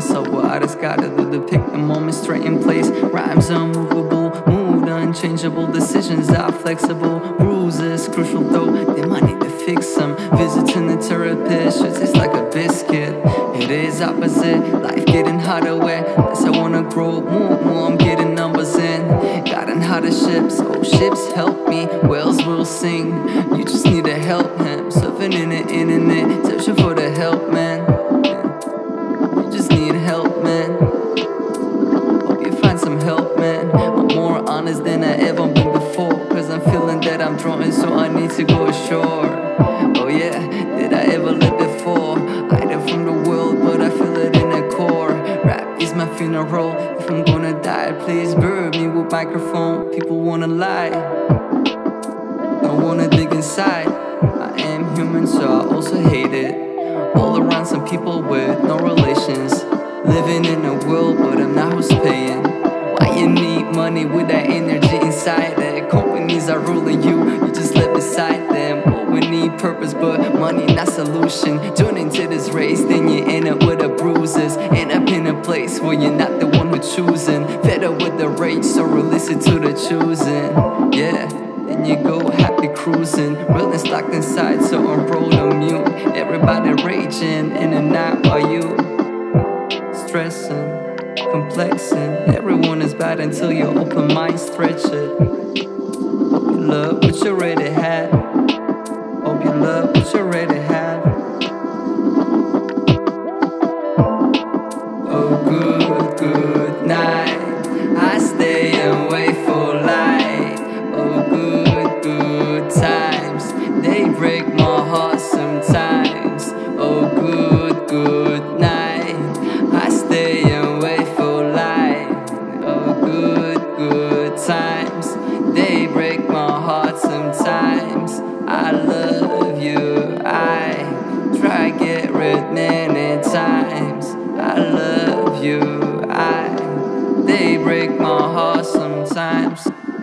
myself what I just gotta do to pick the moment straight in place. Rhymes unmovable, mood unchangeable, decisions are flexible, bruises crucial though, they might need to fix them. Visiting the therapist, shit tastes like a biscuit. It is opposite, life getting harder where as I wanna grow more, I'm getting numbers in. Gotten harder ships, oh ships help me, whales will sing. You just need to help him, surfing in the internet, searching for the help, man. You just need help, man. Hope you find some help, man. I'm more honest than I ever been before, cause I'm feeling that I'm drowning, so I need to go ashore. Oh yeah, did I ever live before? Hiding from the world, but I feel it in the core. Rap is my funeral, if I'm gonna die, please bury me with microphone. People wanna lie, don't wanna dig inside. I am human, so I also hate it. All around some people with no relations, living in a world, but I'm not who's paying. Why you need money with that energy inside it? Companies are ruling you, you just live beside them. Oh, we need purpose, but money not solution. Join into this race, then you end up with the bruises. End up in a place where you're not the one who's choosing. Fed up with the rage, so release it to the choosing. Yeah, then you go happy cruising. Realness locked inside, so I'm roll on mute. Everybody raging in and out, are you stressing? Complexing, everyone is bad until your open mind stretch it. Hope you love what you already had. Hope you love what you already had. Oh good, good night, I stay and wait for light. Oh good, good times, they break my heart sometimes. Oh good, good night, I stay and wait for light. Oh good, good times, they break my heart sometimes. I love you, I try get rid many times. I love you, they break my heart sometimes.